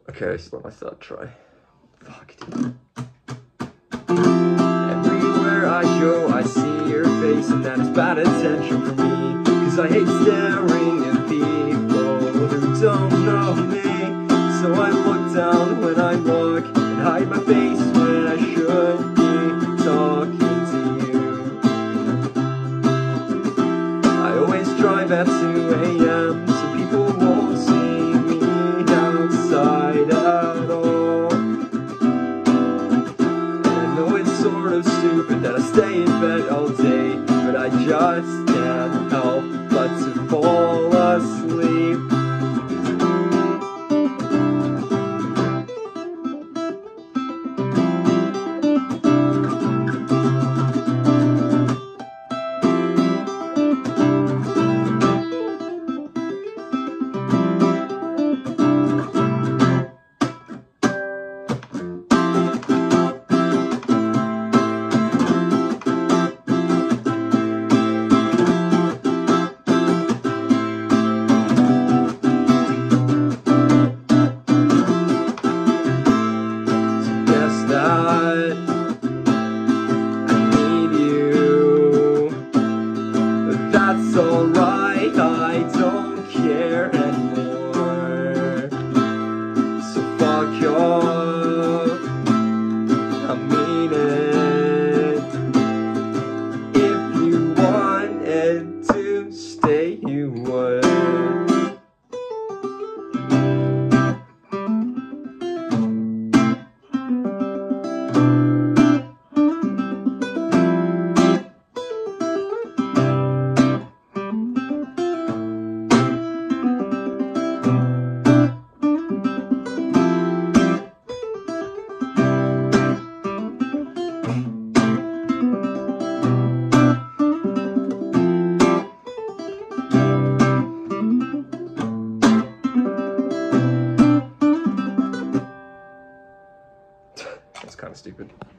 Okay, so let myself try. Fuck, dude. Everywhere I go, I see your face, and that is bad attention for me. Cause I hate staring at people who don't know me. So I look down when I walk, and hide my face when I should be talking to you. I always drive at 2 AM, so people won't see me outside at all. And I know it's sort of stupid that I stay in bed all day, but I just can't help but to fall asleep. That's alright, I don't care anymore. So fuck off, I mean it. If you wanted to stay, you would. That's kind of stupid.